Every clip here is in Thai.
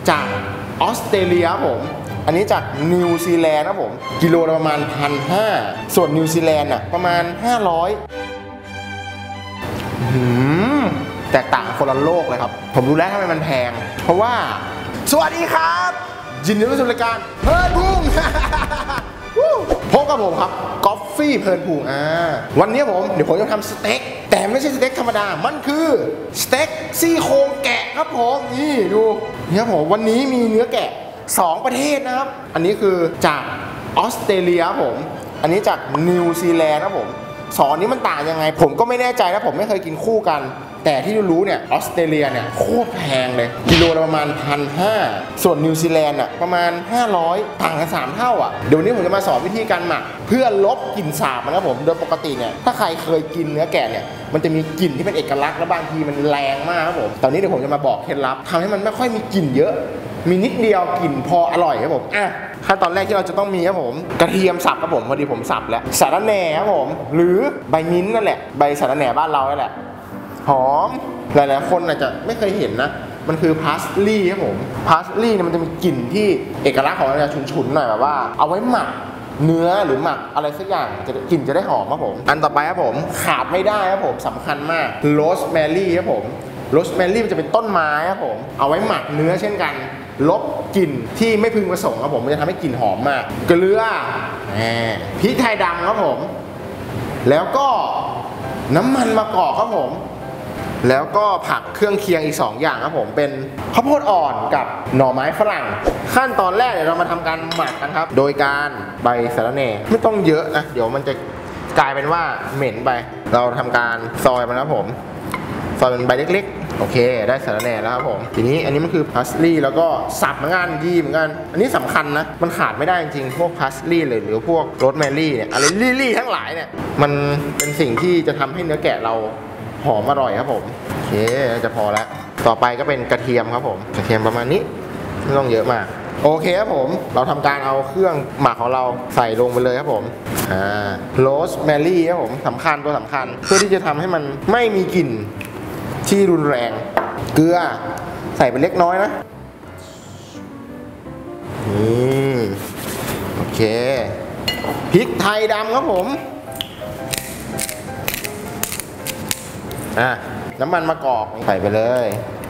จากออสเตรเลียผมอันนี้จากนิวซีแลนด์ครับผมกิโลละประมาณ 1,500 ส่วนนิวซีแลนด์อ่ะประมาณ 500แตกต่างคนละโลกเลยครับผมรู้แล้วทำไมมันแพงเพราะว่าสวัสดีครับยินดีต้อนรับสู่รายการเพลินพุง พบกับผมครับกอฟฟี่เพลินพุงวันนี้เดี๋ยวผมจะทำสเต็กแต่ไม่ใช่สเต็กธรรมดามันคือสเต็กซี่โครงแกะครับผมนี่ดูเนี่ยผมวันนี้มีเนื้อแกะ2ประเทศนะครับอันนี้คือจากออสเตรเลียผมอันนี้จากนิวซีแลนด์ครับผมสองนี้มันต่างยังไงผมก็ไม่แน่ใจนะผมไม่เคยกินคู่กันแต่ที่รู้เนี่ยออสเตรเลียเนี่ยโคตรแพงเลยกิโลละประมาณ 1,500 ส่วนนิวซีแลนด์อ่ะประมาณ 500ต่างกัน3เท่าอ่ะเดี๋ยววันนี้ผมจะมาสอนวิธีการหมักเพื่อลบกลิ่นสาบนะครับผมโดยปกติเนี่ยถ้าใครเคยกินเนื้อแกะเนี่ยมันจะมีกลิ่นที่เป็นเอกลักษณ์และบางทีมันแรงมากครับผมตอนนี้เดี๋ยวผมจะมาบอกเคล็ดลับทำให้มันไม่ค่อยมีกลิ่นเยอะมีนิดเดียวกลิ่นพออร่อยครับผมขั้นตอนแรกที่เราจะต้องมีครับผมกระเทียมสับครับผมพอดีผมสับแล้วสะระแหน่ครับผมหรือใบมิ้นท์นั่นแหละใบสะระแหน่บ้านเรานั่นแหละหอมหลายๆคนอาจจะไม่เคยเห็นนะมันคือพาสลีย์ครับผมพาสลีย์เนี่ยมันจะมีกลิ่นที่เอกลักษณ์ของมันจะฉุนๆหน่อยแบบว่าเอาไว้หมักเนื้อหรือหมักอะไรสักอย่างกลิ่นจะได้หอมครับผมอันต่อไปครับผมขาดไม่ได้ครับผมสำคัญมากโรสแมรี่ครับผมโรสแมรี่มันจะเป็นต้นไม้ครับผมเอาไว้หมักเนื้อเช่นกันลบกลิ่นที่ไม่พึงประสงค์ครับผมมันจะทำให้กลิ่นหอมมากเกลือพริกไทยดำครับผมแล้วก็น้ำมันมะกอกครับผมแล้วก็ผักเครื่องเคียงอีก2อย่างครับผมเป็นข้าวโพดอ่อนกับหน่อไม้ฝรั่งขั้นตอนแรกเดี๋ยวเรามาทำการหมักกันครับโดยการใบสะระแหน่ไม่ต้องเยอะนะเดี๋ยวมันจะกลายเป็นว่าเหม็นไปเราทำการซอยมันครับผมซอยเป็นใบเล็กๆโอเคได้สะระแหน่แล้วครับผมทีนี้อันนี้มันคือพาสลีย์แล้วก็สับเหมือนกันยีเหมือนกันอันนี้สำคัญนะมันขาดไม่ได้จริงๆพวกพาสลีย์หรือพวกโรสแมรี่เนี่ยอะไรลี่ทั้งหลายเนี่ยมันเป็นสิ่งที่จะทำให้เนื้อแกะเราหอมอร่อยครับผมโอเคจะพอแล้วต่อไปก็เป็นกระเทียมครับผมกระเทียมประมาณนี้ไม่ต้องเยอะมากโอเคครับผมเราทำการเอาเครื่องหมักของเราใส่ลงไปเลยครับผมโรสแมรี่ครับผมสำคัญตัวสำคัญเพื่อที่จะทำให้มันไม่มีกลิ่นที่รุนแรงเกลือใส่ไปเล็กน้อยนะนี่โอเคพริกไทยดำครับผมน้ำมันมะกอกใส่ไปเลย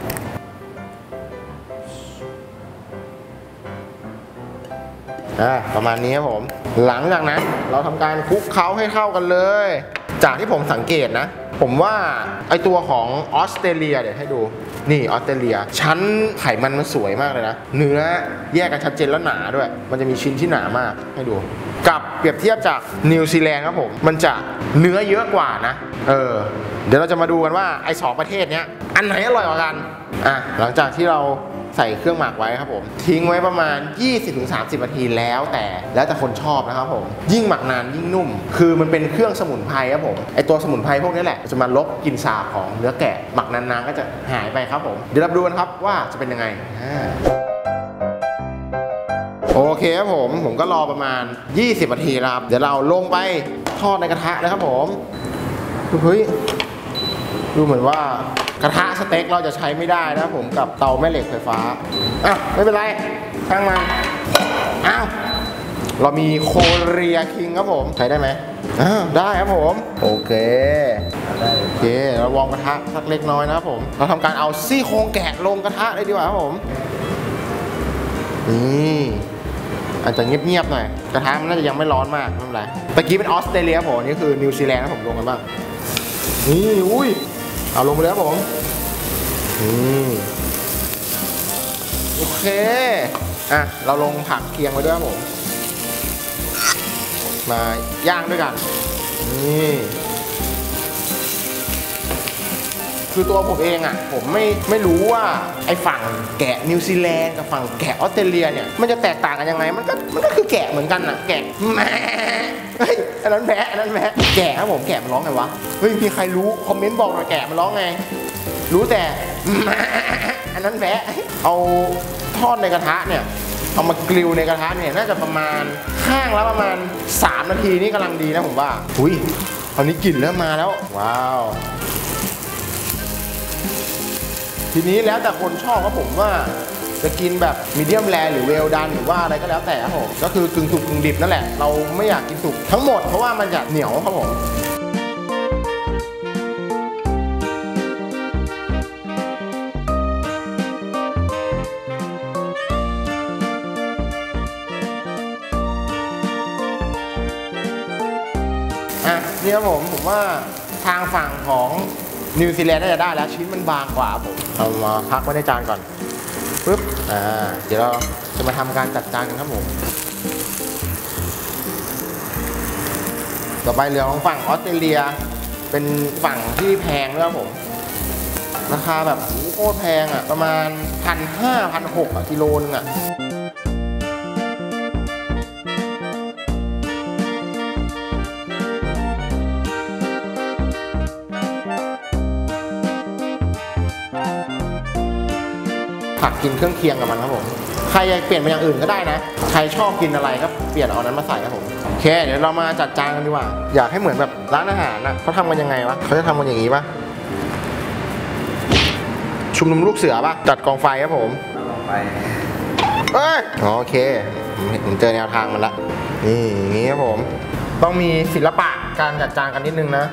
ประมาณนี้ครับผมหลังจากนั้นเราทำการคลุกเคล้าให้เข้ากันเลยจากที่ผมสังเกตนะผมว่าไอตัวของออสเตรเลียเดี๋ยวให้ดูนี่ออสเตรเลียชั้นไขมันมันสวยมากเลยนะเนื้อแยกกันชัดเจนแล้วหนาด้วยมันจะมีชิ้นที่หนามากให้ดูกับเปรียบเทียบจากนิวซีแลนด์ครับผมมันจะเนื้อเยอะกว่านะเดี๋ยวเราจะมาดูกันว่าไอ้2ประเทศเนี้ยอันไหนอร่อยกว่ากันหลังจากที่เราใส่เครื่องหมักไว้ครับผมทิ้งไว้ประมาณ 20-30 นาทีแล้วแต่คนชอบนะครับผมยิ่งหมักนานยิ่งนุ่มคือมันเป็นเครื่องสมุนไพรครับผมไอตัวสมุนไพรพวกนี้แหละจะมาลบกลิ่นสาบของเนื้อแกะหมักนานๆก็จะหายไปครับผมเดี๋ยวเราดูกันครับว่าจะเป็นยังไงโอเคครับผมก็รอประมาณ20 นาทีแล้วครับเดี๋ยวเราลงไปทอดในกระทะนะครับผมเฮ้ยดูเหมือนว่ากระทะสเต็กเราจะใช้ไม่ได้นะผมกับเตาแม่เหล็กไฟฟ้าไม่เป็นไรช่างมันเรามีโคเรียคิงครับผมใช้ได้ไหมได้ครับผมโอเคเราวางกระทะสักเล็กน้อยนะครับผมเราทำการเอาซี่โครงแกะลงกระทะเลยดีกว่าครับผมนี่อาจจะเงียบๆหน่อยกระทะมันน่าจะยังไม่ร้อนมากไม่เป็นไรตะกี้เป็นออสเตรเลียผมนี่คือนิวซีแลนด์นะผมลงกันบ้างนี่อุ้ยเอาลงไปแล้วผมโอเคเราลงผักเคียงไว้ด้วยครับผมมาย่างด้วยกันนี่คือตัวผมเองผมไม่รู้ว่าไอ้ฝั่งแกะนิวซีแลนด์กับฝั่งแกะออสเตรเลียเนี่ยมันจะแตกต่างกันยังไงมันก็คือแกะเหมือนกันแกะแม่อันนั้นแพะแกะครับผมแกะมันร้องไงวะเฮ้ยมีใครรู้คอมเมนต์บอกหน่อยแกะมันร้องไงรู้แต่อันนั้นแพะเอาทอดในกระทะเนี่ยเอามากริลในกระทะเนี่ยน่าจะประมาณข้างละประมาณ3 นาทีนี่กำลังดีนะผมว่าตอนนี้กลิ่นเริ่มมาแล้วว้าวทีนี้แล้วแต่คนชอบครับผมว่าจะกินแบบมีเดียมแรหรือเวลดันหรือว่าอะไรก็แล้วแต่ครับผมก็คือกึ่งสุกกึ่งดิบนั่นแหละเราไม่อยากกินสุกทั้งหมดเพราะว่ามันจะเหนียวครับผมนี่ครับผมว่าทางฝั่งของนิวซีแลนด์น่าจะได้แล้วชิ้นมันบางกว่าผมเอามาพักไว้ในจานก่อนปึ๊บเดี๋ยวเราจะมาทำการจัดจานกันครับผมต่อไปเรือของฝั่งออสเตรเลียเป็นฝั่งที่แพงด้วยครับผมราคาแบบโคตรแพงอ่ะประมาณ 1,500-1,600 กิโลนึงอ่ะผักกินเครื่องเคียงกับมันครับผมใครอยากเปลี่ยนเป็นอย่างอื่นก็ได้นะใครชอบกินอะไรก็เปลี่ยนเอานั้นมาใส่ครับผมโอเคเดี๋ยวเรามาจัดจานกันดีกว่าอยากให้เหมือนแบบร้านอาหารนะเขาทำกันยังไงวะเขาจะทำกันอย่างนี้ปะชุมนุมลูกเสือปะจัดกองไฟครับผมกองไฟโอเคผมเจอแนวทางมันละนี่อย่างนี้ครับผมต้องมีศิลปะการจัดจานกันนิดนึงนะ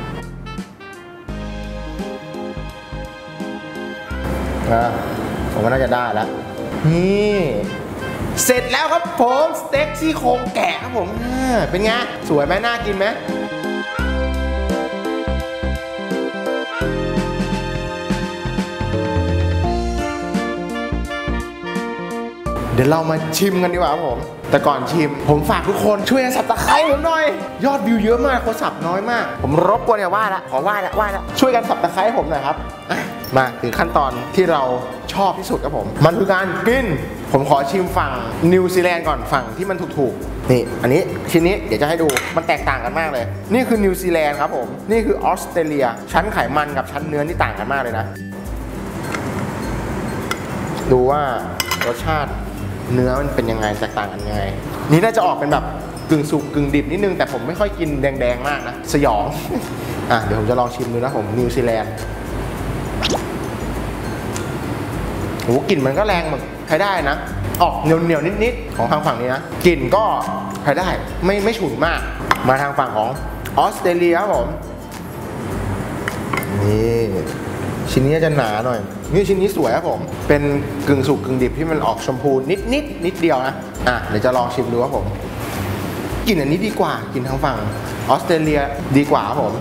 ผมว่าน่าจะได้แล้วนี่เสร็จแล้วครับผมสเต็กซี่โครงแกะครับผมเป็นไงสวยไหมน่ากินไหมเดี๋ยวเรามาชิมกันดีกว่าครับผมแต่ก่อนชิมผมฝากทุกคนช่วยสับตะไคร้ผมหน่อยยอดวิวเยอะมากคนสับน้อยมากผมรบกวนอย่าว่าละขอว่าละช่วยกันสับตะไคร้ผมหน่อยครับมาถึงขั้นตอนที่เราชอบที่สุดครับผมมันคือการกินผมขอชิมฝั่งนิวซีแลนด์ก่อนฝั่งที่มันถูกๆนี่อันนี้ชิ้นนี้เดี๋ยวจะให้ดูมันแตกต่างกันมากเลยนี่คือนิวซีแลนด์ครับผมนี่คือออสเตรเลียชั้นไขมันกับชั้นเนื้อนี่ต่างกันมากเลยนะดูว่ารสชาติเนื้อมันเป็นยังไงแตกต่างกันยังไงนี่น่าจะออกเป็นแบบกึ่งสุกกึ่งดิบนิดนึงแต่ผมไม่ค่อยกินแดงๆมากนะสยองเดี๋ยวผมจะลองชิมดูนะผมนิวซีแลนด์โหกลิ่นมันก็แรงเหมือนใช้ได้นะออกเหนียวนิดๆของทางฝั่งนี้นะกลิ่นก็ใช้ได้ไม่ฉุนมากมาทางฝั่งของออสเตรเลียครับผมนี่ชิ้นนี้จะหนาหน่อยนี่ชิ้นนี้สวยครับผมเป็นกึ่งสุกกึ่งดิบที่มันออกชมพูนิดเดียวนะเดี๋ยวจะลองชิมดูครับผมกลิ่นอันนี้ดีกว่ากลิ่นทางฝั่งออสเตรเลียดีกว่าครับผม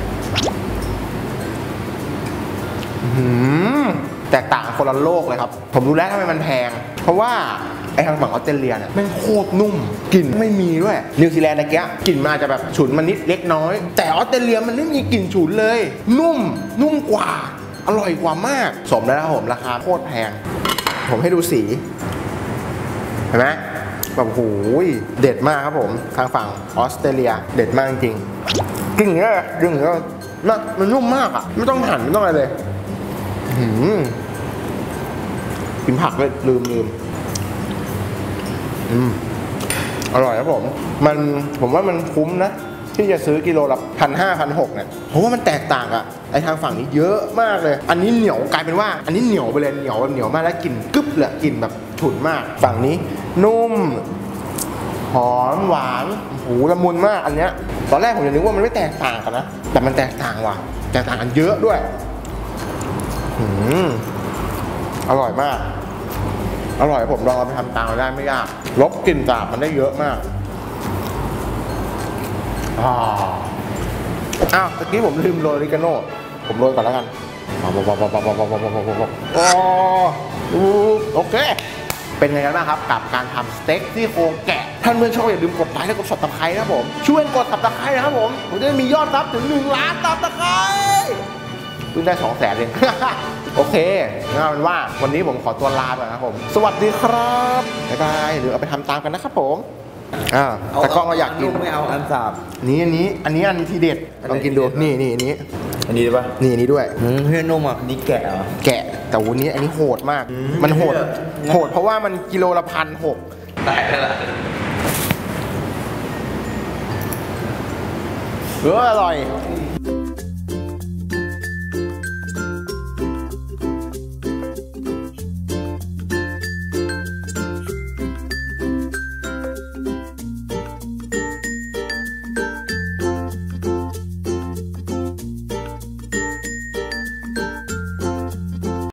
แตกต่างคนละโลกเลยครับผมรู้แล้วทำไมมันแพงเพราะว่าไอ้ทางฝั่งออสเตรเลียเนี่ยแม่งโคตรนุ่มกลิ่นไม่มีด้วยนิวซีแลนด์ตะเกียกลิ่นมันอาจจะแบบฉุนมันนิดเล็กน้อยแต่ออสเตรเลียมันไม่มีกลิ่นฉุนเลยนุ่มกว่าอร่อยกว่ามากสมแล้วครับผมราคาโคตรแพงผมให้ดูสีเห็นไหมแบบโหยเด็ดมากครับผมทางฝั่งออสเตรเลียเด็ดมากจริงกลิ่นเนี่ยมันนุ่มมากอ่ะไม่ต้องหั่นไม่ต้องอะไรเลยกินผักเลยลืมอร่อยครับผมว่ามันคุ้มนะที่จะซื้อกิโลละ1,500-1,600เนี่ยเพราะว่ามันแตกต่างอะไอทางฝั่งนี้เยอะมากเลยอันนี้เหนียวกลายเป็นว่าอันนี้เหนียวไปเลยเหนียวมากแล้วกลิ่นกึ๊บเลยกลิ่นแบบฉุนมากฝั่งนี้นุ่มหอมหวานหูละมุนมากอันเนี้ยตอนแรกผมจะนึกว่ามันไม่แตกต่างกันนะแต่มันแตกต่างว่ะแตกต่างกันเยอะด้วยอร่อยมากอร่อยผมลองเอาไปทำตามได้ไม่ยากลบกลิ่นสาบมันได้เยอะมากตะกี้ผมลืมโรยออริกาโน่ผมโรยก่อนแล้วกันโอเคเป็นไงกันบ้างครับกับการทำสเต็กซี่โครงแกะท่านเพื่อนชอบอย่าลืมกดไลค์และกด Subscribe นะครับผมช่วยกด Subscribe นะครับผมจะได้มียอดซับถึง1 ล้านSubscribeเพิ่งได้200,000เองโอเคงั้นเอาเป็นว่าวันนี้ผมขอตัวลาไปนะครับผมสวัสดีครับบ๊ายบายหรือเอาไปทำตามกันนะครับผมแต่กล้องก็อยากกินไม่เอาอันสาบอันนี้ทีเด็ดลองกินดูนี่อันนี้ได้ปะนี่ด้วยเพื่อนนุ่มอ่ะนี่แกะแต่วันนี้อันนี้โหดมากมันโหดเพราะว่ามันกิโลละ1,600ได้แล้วล่ะอร่อย